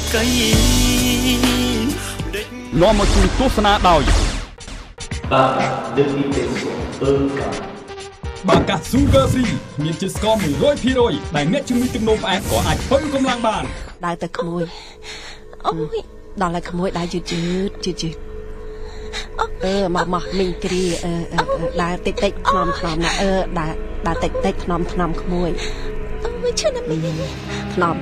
នាំមកជូនទស្សនាដោយបាកា Sugar Free មានជាតិស្ករ 100% ដែលអ្នកជំងឺទឹកនោមផ្អែមក៏អាចបើកម្លាំងបានដើរទៅក្មួយអូយដល់ហើយក្មួយដើរយឺតមកមីងគ្រាដើរតិចថ្នមណាដើរតិចថ្នមក្មួយអូយឈឺណាស់មីងថ្នម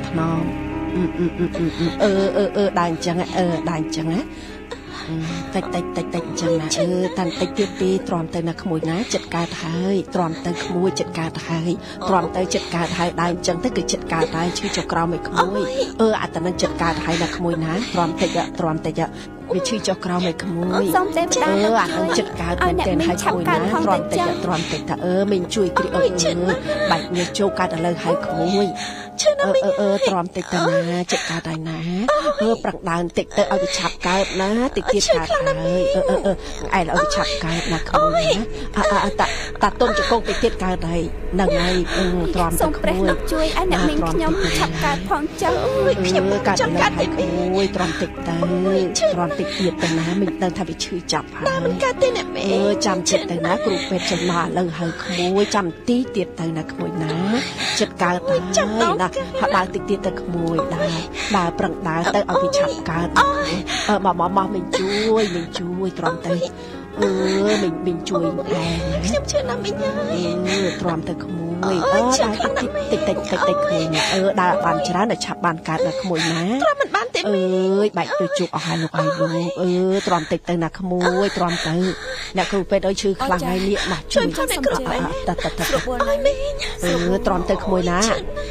ដើរអញ្ចឹងដើរអញ្ចឹងណាតិចអញ្ចឹងណាតាំងតិចទៀតពីទ្រាំទៅណាក្មួយណាចិត្តកើតហើយទ្រាំទៅក្មួយចិត្តកើតហើយទ្រាំទៅចិត្តកើតហើយដើរអញ្ចឹងទៅគឺចិត្តកើតហើយឈឺចុះក្រោមឲ្យក្មួយអាតនឹងចិត្តកើតហើយណាក្មួយណាទ្រាំតិចវាឈឺចុះក្រោមឲ្យក្មួយសុំទេម្ដងអានឹងចិត្តកើតមែនទេហើយក្មួយណាទ្រាំតិចថាមីងជួយគ្រីបាច់ញើចូលកើតឥឡូវហើយក្មួយឈឺណាស់មីងទ្រាំតិចទៅណាចិត្តកើតហើយណាប្រឹងដើរតិចទៅឲ្យវាឆាប់កើតណាតិចទៀតកើតហើយឯងឲ្យវាឆាប់កើតណាក្មួយណាតាទុំចង្គង់តិចទៀតកើតហើយហ្នឹងហើយទ្រាំទៅក្មួយជួយឲ្យអ្នកមីងខ្ញុំឆាប់កើតផងចឹងខ្ញុំកើតហើយក្មួយទ្រាំតិចទៅទ្រាំតិចទៀតទៅណាមីងដឹងថាវាឈឺចាប់ហើយណាមិនកើតទេអ្នកមីងចាំចិត្តទៅណាគ្រូពេទ្យចំណាឥឡូវហើយក្មួយចាំទីទៀតទៅណាក្មួយណាចិត្តកើតហើយណាហើយដើរតិចទៀតទៅក្មួយដើរប្រឹងដើរទៅឲ្យវាឆាប់កើតមកមីងជួយទ្រាំទៅមីងជួយដែរខ្ញុំជឿណាស់មីងហើយទ្រាំទៅក្មួយដើរតិចក្មួយណាដើរបានច្រើនតែឆាប់បានកើតណាក្មួយណាទ្រាំមិនបានទេមីងបែកទៅជុកអស់ហើយលោកទ្រាំតិចទៅណាក្មួយទ្រាំទៅអ្នកគ្រូពេទ្យអើយឈឺខ្លាំងហើយនេះមកជួយអ្នកគ្រូពេទ្យស្រួលហើយមីងទ្រាំទៅក្មួយណា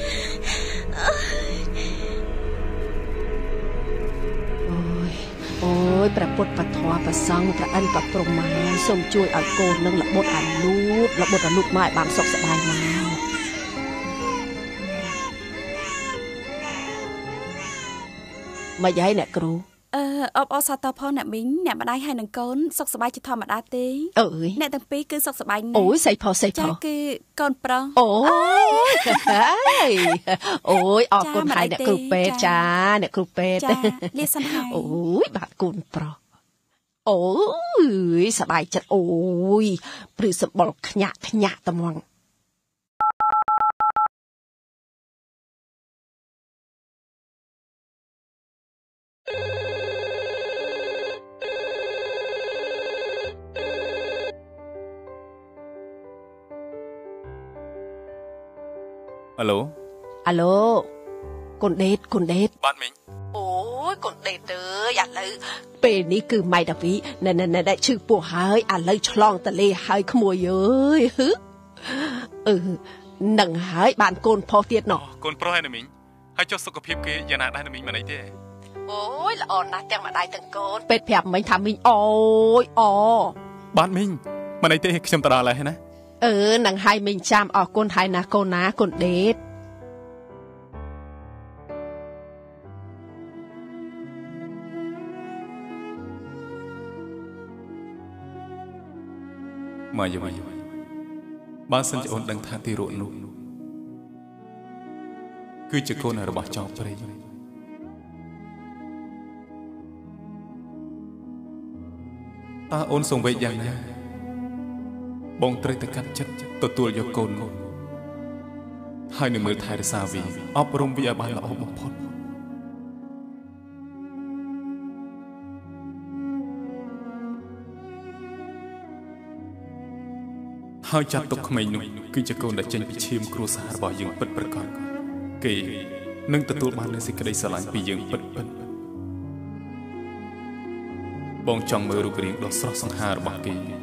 អូយព្រះពុទ្ធពធព្រះសង្ឃព្រះអិនព្រះព្រហ្មាសូមជួយឲ្យកូននឹងល្បុតអាលូតមកឲ្យបានសុខសប្បាយមកមកយាយអ្នកគ្រូអបអរសាទរផងអ្នកមីងអ្នកម្ដាយហើយនឹងកូនសុខសប្បាយជាធម្មតាទេអ្នកទាំងពីរគឺសុខសប្បាយណាស់អូយសៃផចាគឺកូនប្រុសអូយអរគុណហើយអ្នកគ្រូពេទ្យចាអ្នកគ្រូពេទ្យលាសិនហើយអូយបាទកូនប្រុសអូយសប្បាយចិត្តអូយព្រឺសម្បុរខ្ញាក់ត្មងអាឡូកូនដេតបាទមីងអូយកូនដេតអើយឥឡូវពេលនេះគឺម៉ៃតាវីណែឈឺពោះហើយឥឡូវឆ្លងតលេហើយក្មួយអើយនឹងហើយបានកូនផុសទៀតណោះកូនប្រុសហើយណាមីងហើយចុះសុខភាពគេយ៉ាងណាដែរណាមីងមិនអីទេអូយល្អណាស់ទាំងម្ដាយទាំងកូនពេទ្យប្រាប់មិញថាមីងអូយបាទមីងមិនអីទេខ្ញុំទៅដល់ហើយណានឹងហើយមីងចាំអរគុណហើយណាកូនណាកូនដេតមកយីបើសិនជាអូនដឹងថាទីរក់នោះគឺជាកូនរបស់ចောင်းព្រៃតើអូនសង្វេគយ៉ាងណាបងត្រូវតែកាត់ចិត្តទទួលយកកូននោះហើយនឹងមើលថែរក្សាវាអប់រំវាឲ្យបានល្អបំផុតហើយចាត់ទុកក្មេងនោះគឺជាកូនដែលចេញពីឈាមគ្រួសាររបស់យើងពិតប្រាកដគេនឹងទទួលបាននូវសេចក្តីស្រឡាញ់ពីយើងពិតបងចង់មើលរូបរាងដ៏ស្រស់សង្ហារបស់គេ